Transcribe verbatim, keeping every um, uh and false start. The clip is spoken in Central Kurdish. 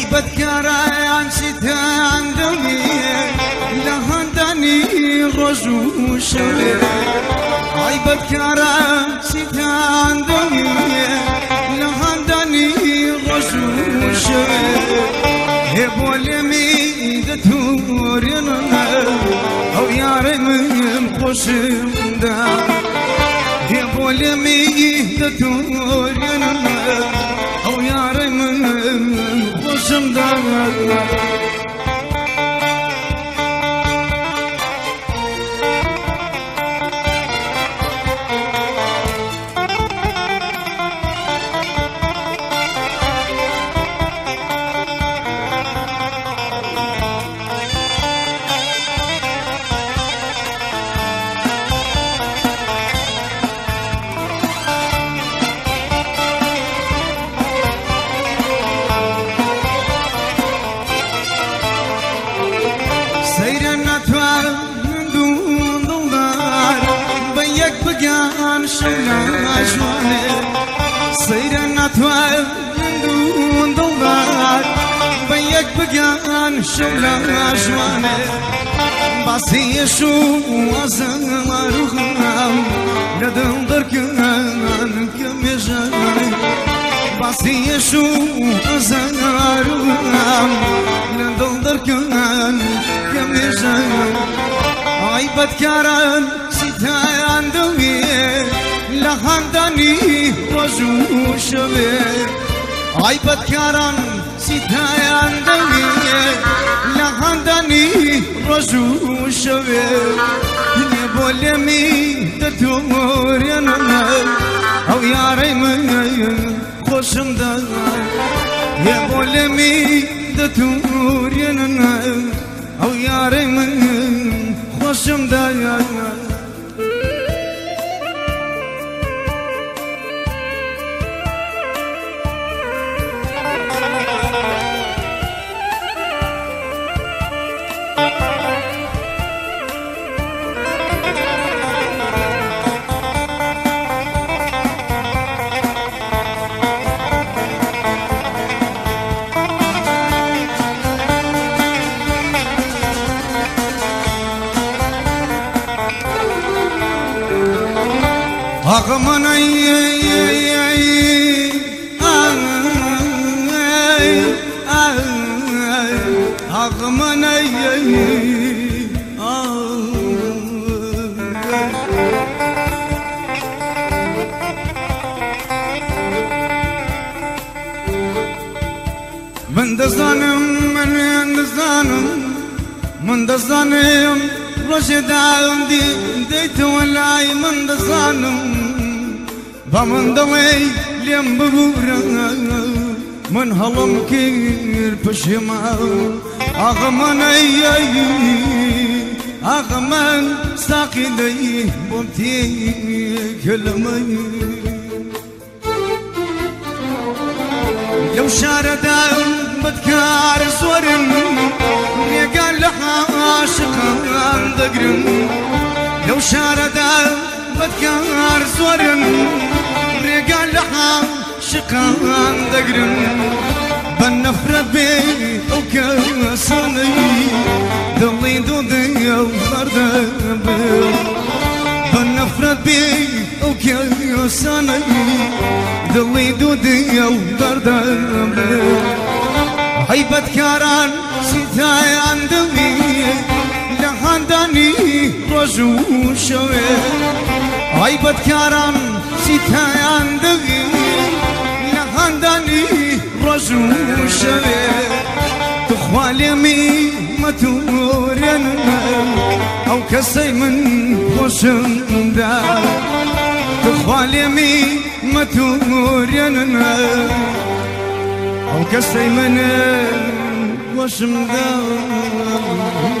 بتكران ستان دمي لهندني رجو شوي هاي بتكران ستان دمي لهندني رجو شوي هبول مي دتورنا او يا من قشم دا هبول مي دتورنا او يا من قشم دا شونا شواني سيرنا توال دون دولار بيك بقان شونا شواني باسي شو أزمارهم ندم دركان كم يجاني باسي شو أزمارهم ندم دركان كم يجاني عيبت كاران ستايان دوي لهندني رجو شوي عيبت كاران ستايان دوي لهندني رجو شوي بولمي تتورينا او يا ريم خوشم دا يا بولمي تتورينا او يا ريم خوشم دا أغمن أي أي أي أغمن أي من دزانم من دزانم من دزانم رشد عندي ديت ولاي من دزانم فمن دوي ليم ببورا من هلم كير بشما أغمن أي أغمن ساقي دي بمتي كلمي لو شاردا بتكار صورن يقال لها عاشقا دقرن لو شاردا بتكار صورن يقال لها عاشقا دقرن بنفرد بي وكساني ضلي دودي وبرد بي بنفرد بي وكساني ضلي دودي وبرد بي هيبت كاران ستاي عندي لهندني رجو شوي هيبت كاران ستاي عندي لهندني رجو شوي تخوالي مي متورين او كسي من خوشم دا تخوالي مي متورين او كسي من خوشم دا